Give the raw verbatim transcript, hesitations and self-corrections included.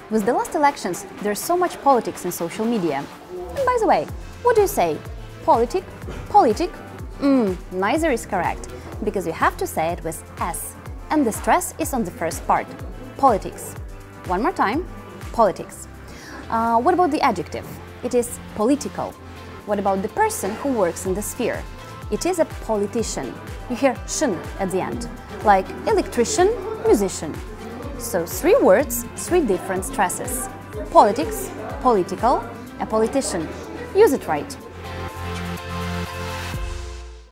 With the last elections, there's so much politics in social media. And by the way, what do you say? Politic? Politic? Mm, neither is correct, because you have to say it with S. And the stress is on the first part. Politics. One more time. Politics. Uh, what about the adjective? It is political. What about the person who works in the sphere? It is a politician. You hear shin at the end, like electrician, musician. So three words, three different stresses. Politics, political, a politician. Use it right.